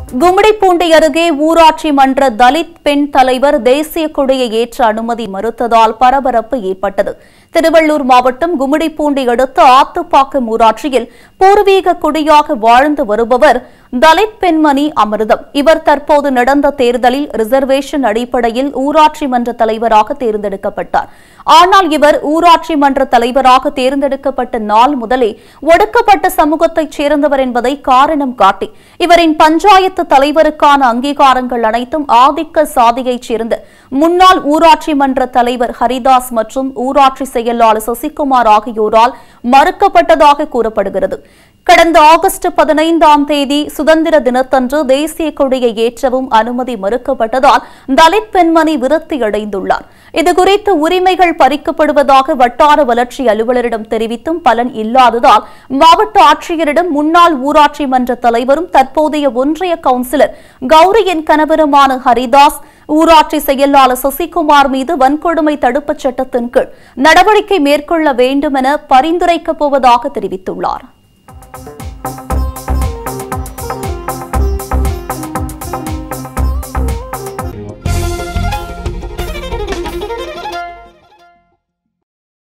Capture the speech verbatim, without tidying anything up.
கும்மிடிப்பூண்டி அருகே ஊராட்சி மன்ற தலித் பெண் தலைவர் தேசிய கொடியை ஏற்ற அனுமதி மறுத்ததால் பரபரப்பு ஏற்பட்டது. திருவள்ளூர் மாவட்டம் கும்மிடிப்பூண்டி அடுத்த ஆத்துப்பாக்கம் ஊராட்சியில் பூர்வீக குடியாக வாழ்ந்து வருபவர் தலித் பெண்மணி அமிர்தம். இவர் தற்போது நடந்த தேர்தலில் ரிசர்வேஷன் அடிப்படையில் ஊராட்சி மன்ற தலைவராக தேர்ந்தெடுக்கப்பட்டார். ஆனால் இவர் ஊராட்சி மன்ற தலைவராக தேர்ந்தெடுக்கப்பட்ட நாள் முதலே ஒடுக்கப்பட்ட சமூகத்தைச் சேர்ந்தவர் என்பதை காரணம் காட்டி இவரின் பஞ்சாயத்து தலைவருக்கான அங்கீகாரங்கள் அனைத்தும் ஆதிக்க சாதியைச் சேர்ந்த முன்னாள் ஊராட்சி மன்ற தலைவர் ஹரிதாஸ் மற்றும் ஊராட்சி செயலாளர் சசிகுமார் ஆகியோரால் மறுக்கப்பட்டதாக கூறப்படுகிறது. கடந்த ஆகஸ்ட் பதினைந்தாம் தேதி சுதந்திர தினத்தன்று தேசிய கொடியை ஏற்றவும் அனுமதி மறுக்கப்பட்டதால் தலித் பெண்மணி விரக்தியடைந்துள்ளார். இதுகுறித்து உரிமைகள் பறிக்கப்படுவதாக வட்டார வளர்ச்சி அலுவலரிடம் தெரிவித்தும் பலன் இல்லாததால் மாவட்ட ஆட்சியரிடம் முன்னாள் ஊராட்சி மன்ற தலைவரும் தற்போதைய ஒன்றிய கவுன்சிலர் கௌரியின் கணவருமான ஹரிதாஸ் ஊராட்சி செயலாளர் சசிகுமார் மீது வன்கொடுமை தடுப்புச் சட்டத்தின் கீழ் நடவடிக்கை மேற்கொள்ள வேண்டும் என பரிந்துரைக்கப் போவதாக தெரிவித்துள்ளார்.